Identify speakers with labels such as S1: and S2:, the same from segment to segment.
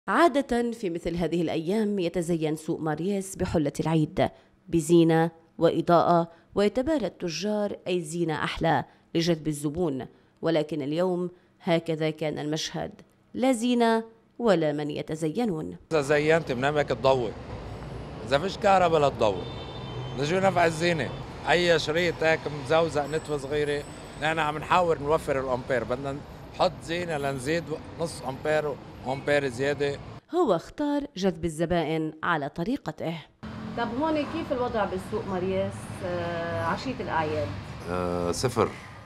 S1: عادة في مثل هذه الأيام يتزين سوق ماريس بحلة العيد بزينة وإضاءة، ويتبارى التجار أي زينة أحلى لجذب الزبون. ولكن اليوم هكذا كان المشهد، لا زينة ولا من يتزينون.
S2: إذا زينت بنامك تضوي، إذا فيش كهرباء لا تضوي، لشو نفع الزينة؟ أي شريط هيك مزوزق نتفة صغيرة، نحن عم نحاول نوفر الأمبير، بدنا نحط زينة لنزيد نص أمبير وأمبير زيادة.
S1: هو اختار جذب الزبائن على طريقته. طب هون كيف الوضع بالسوق ماريس عشية الأعياد؟
S3: صفر،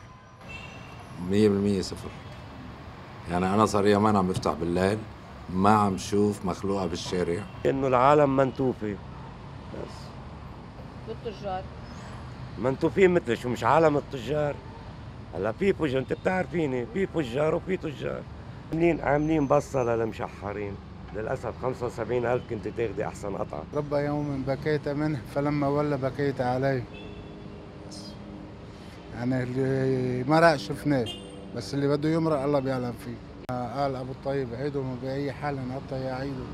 S3: 100% صفر. يعني أنا صار لي يومين عم بفتح بالليل، ما عم شوف مخلوقة بالشارع.
S4: إنه العالم منتوفة بس.
S1: والتجار؟
S4: منتوفين مثل شو، مش عالم التجار. هلا في فجار، أنت بتعرفيني، في فجار وفي تجار. عاملين بصة للمشحرين. للأسف 75,000 كنت تاخدي أحسن قطعة.
S5: رب يوم بكيت منه فلما ولى بكيت عليه. يعني اللي مرق شفناه، بس اللي بده يمرق الله بيعلم فيه. قال أبو الطيب عيدهم بأي حال حتى يعيدوا.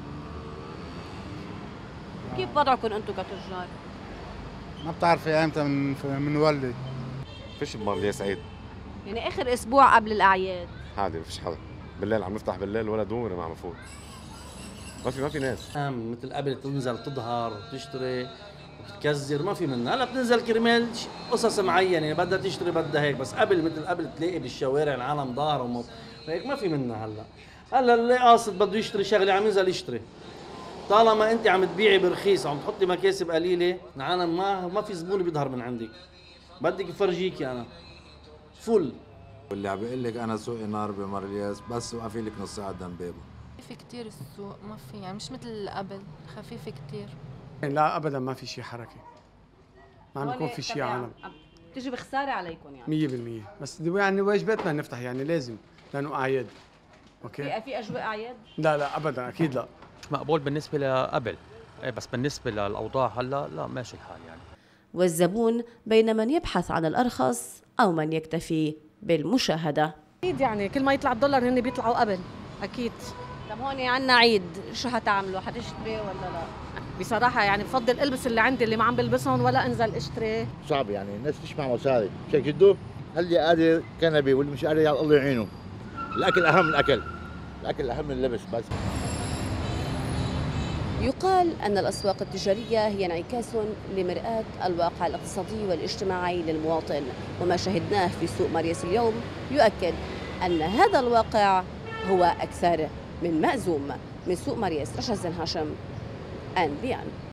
S1: كيف وضعكم أنتم كتجار؟
S5: ما بتعرفي ايمتى منولد.
S6: فيش بمارليس عيد،
S1: يعني آخر أسبوع قبل الأعياد
S6: عادي ما فيش حدا. بالليل عم نفتح بالليل ولا دوري ما عم بفوت، ما في ناس.
S7: مثل قبل تنزل تظهر وتشتري وتتكزر، ما في منها. هلا بتنزل كرمال قصص معينه بدها تشتري بدها هيك، بس مثل قبل تلاقي بالشوارع العالم ظاهر هيك ما في منها. هلا اللي قاصد بده يشتري شغله عم ينزل يشتري. طالما انت عم تبيعي برخيص وعم تحطي مكاسب قليله، العالم ما في زبون بيظهر من عندك. بدك افرجيكي انا فل.
S3: واللي عم بيقول لك أنا سوقي نار بمارلياس، بس وقفي لك نص ساعة قدام بابه.
S8: خفيف كتير السوق، ما في يعني مش مثل قبل، خفيف كتير.
S9: لا ابدا ما في شيء حركه، ما عم يكون في شيء عالم.
S1: بتجي بخساره عليكم يعني
S9: 100%. بس يعني واجباتنا نفتح، يعني لازم لانه اعياد. اوكي،
S1: في اجواء اعياد؟
S9: لا ابدا اكيد لا.
S10: مش مقبول بالنسبه لقبل، بس بالنسبه للاوضاع هلا لا ماشي الحال يعني.
S1: والزبون بين من يبحث عن الارخص او من يكتفي بالمشاهده.
S11: اكيد يعني كل ما يطلع الدولار هن بيطلعوا قبل اكيد.
S1: طب هون عنا عيد، شو حتعملوا؟ حتشتري ولا لا؟
S11: بصراحه يعني بفضل البس اللي عندي اللي ما عم بلبسهم ولا انزل اشتري.
S12: صعب يعني الناس مش مع مصاري، شيء جدو اللي قادر كنبي واللي مش قادر الله يعينه. الاكل اهم من الاكل، الاكل اهم من اللبس بس.
S1: يقال أن الأسواق التجارية هي انعكاس لمرآة الواقع الاقتصادي والاجتماعي للمواطن، وما شهدناه في سوق ماريس اليوم يؤكد أن هذا الواقع هو أكثر من مأزوم. من سوق ماريس رشا الزنهاشم، NBN.